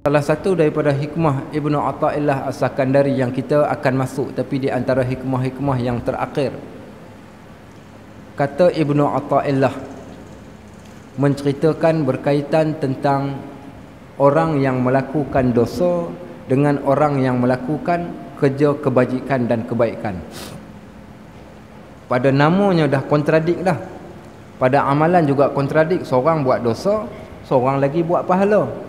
Salah satu daripada hikmah Ibnu Athaillah As-Sakandari yang kita akan masuk, tapi di antara hikmah-hikmah yang terakhir, kata Ibnu Athaillah menceritakan berkaitan tentang orang yang melakukan dosa dengan orang yang melakukan kerja kebajikan dan kebaikan. Pada namanya dah kontradik dah, pada amalan juga kontradik. Seorang buat dosa, seorang lagi buat pahala.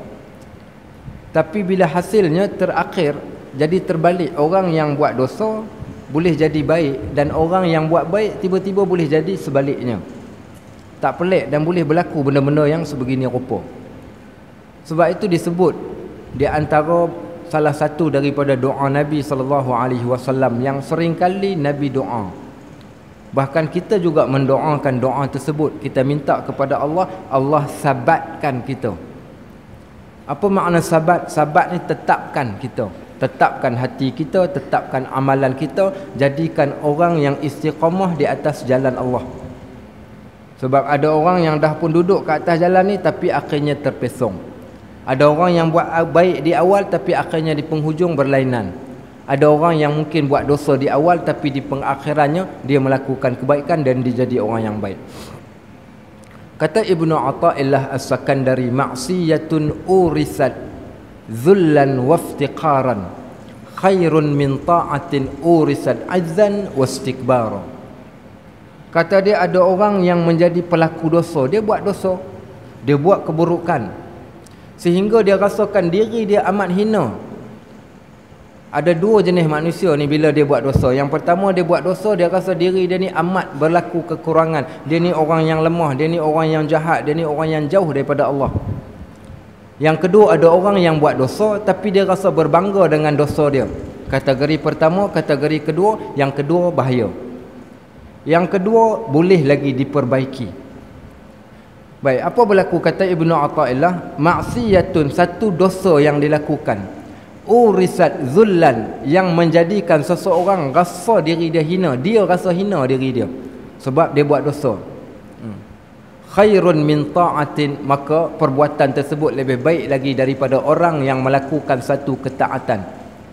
Tapi bila hasilnya terakhir jadi terbalik, orang yang buat dosa boleh jadi baik, dan orang yang buat baik tiba-tiba boleh jadi sebaliknya. Tak pelik dan boleh berlaku benda-benda yang sebegini rupa. Sebab itu disebut di antara salah satu daripada doa Nabi SAW yang seringkali Nabi doa. Bahkan kita juga mendoakan doa tersebut. Kita minta kepada Allah, Allah sabatkan kita. Apa makna sabat? Sabat ni tetapkan kita, tetapkan hati kita, tetapkan amalan kita, jadikan orang yang istiqamah di atas jalan Allah. Sebab ada orang yang dah pun duduk ke atas jalan ni tapi akhirnya terpesong. Ada orang yang buat baik di awal tapi akhirnya di penghujung berlainan. Ada orang yang mungkin buat dosa di awal tapi di pengakhirannya dia melakukan kebaikan dan dia jadi orang yang baik. Kata Ibnu Athaillah As-Sakandari, maksiyatun urisat zullan waftiqaran khairun min ta'atin urisat azzan wastikbara. Kata dia, ada orang yang menjadi pelaku dosa. Dia buat dosa, dia buat keburukan, sehingga dia rasakan diri dia amat hina. Ada dua jenis manusia ni bila dia buat dosa. Yang pertama, dia buat dosa, dia rasa diri dia ni amat berlaku kekurangan. Dia ni orang yang lemah, dia ni orang yang jahat, dia ni orang yang jauh daripada Allah. Yang kedua, ada orang yang buat dosa tapi dia rasa berbangga dengan dosa dia. Kategori pertama, kategori kedua. Yang kedua bahaya. Yang kedua boleh lagi diperbaiki. Baik, apa berlaku? Kata Ibnu Athaillah, maksiyatun, satu dosa yang dilakukan, urisat zullan, yang menjadikan seseorang rasa diri dia hina. Dia rasa hina diri dia sebab dia buat dosa. Khairun min ta'atin, maka perbuatan tersebut lebih baik lagi daripada orang yang melakukan satu ketaatan.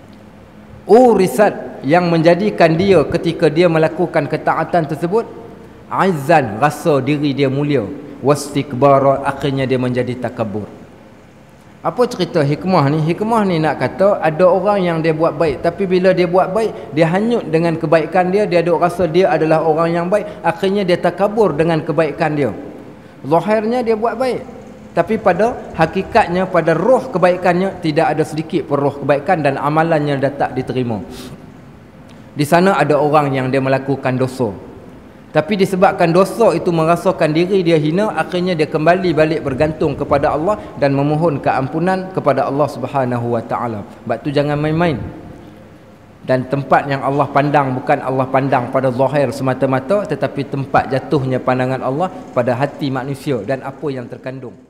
Urisat, yang menjadikan dia ketika dia melakukan ketaatan tersebut aizan, rasa diri dia mulia. Wastikbara, akhirnya dia menjadi takabur. Apa cerita hikmah ni? Hikmah ni nak kata ada orang yang dia buat baik, tapi bila dia buat baik, dia hanyut dengan kebaikan dia. Dia duk rasa dia adalah orang yang baik, akhirnya dia takabur dengan kebaikan dia. Zahirnya dia buat baik, tapi pada hakikatnya, pada roh kebaikannya tidak ada sedikit pun roh kebaikan, dan amalannya dah tak diterima. Di sana ada orang yang dia melakukan dosa, tapi disebabkan dosa itu merasakan diri dia hina, akhirnya dia kembali balik bergantung kepada Allah dan memohon keampunan kepada Allah Subhanahu Wa Taala. Sebab tu jangan main-main. Dan tempat yang Allah pandang bukan Allah pandang pada zahir semata-mata, tetapi tempat jatuhnya pandangan Allah pada hati manusia dan apa yang terkandung.